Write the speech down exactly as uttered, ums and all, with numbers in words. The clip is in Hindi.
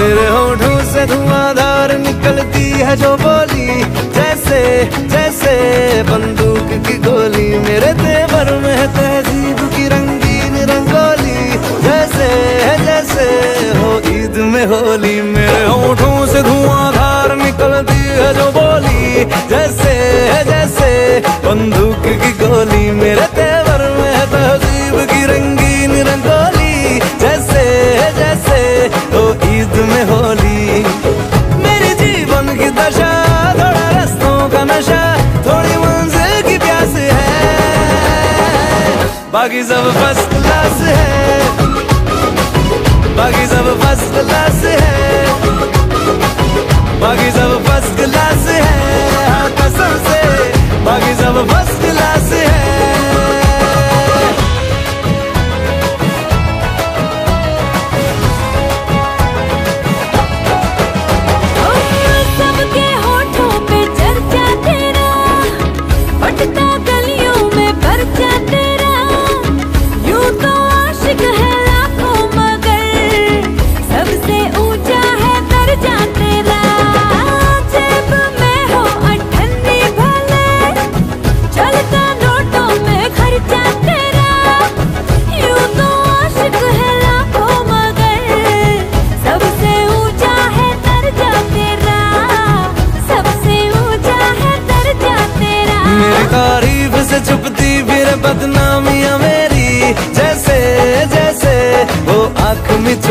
मेरे होठों से धुआंधार निकलती है जो बोली, जैसे जैसे बंदूक की गोली। मेरे तेवर में है तहजीब की रंगीन रंगोली, जैसे जैसे हो ईद में होली। मेरे होठों से धुआंधार निकलती है जो बोली, जैसे जैसे बंदूक की गोली। मेरे तेवर में है तहजीब की रंगीन रंगोली, जैसे जैसे हो ईद में होली। मेरी जीवन की दशा थोड़ा रस्तों का नशा, थोड़ी मंजिल की प्यास है, बाकी सब फर्स्ट क्लास है, बाकी सब फर्स्ट क्लास है, बाकी सब फर्स्ट क्लास है, हाँ कसम से बाकी सब फर्स्ट क्लास है। सबके होठों पे चर्चा तेरा, बटता गलियों में पर्चा तेरा। यूं तो आशिक है लाखों मगर सबसे ऊंचा है दर्जा तेरा। जेब में हो अठन्नी भले, चलता नोटों में खर्चा तेरा। यूं तो आशिक है लाखों मगर सबसे ऊंचा है दर्जा तेरा, सबसे ऊंचा है दर्जा तेरा। मेरी तारीफ से छुपती फिर बदनामियां मेरी, जैसे जैसे वो आँख में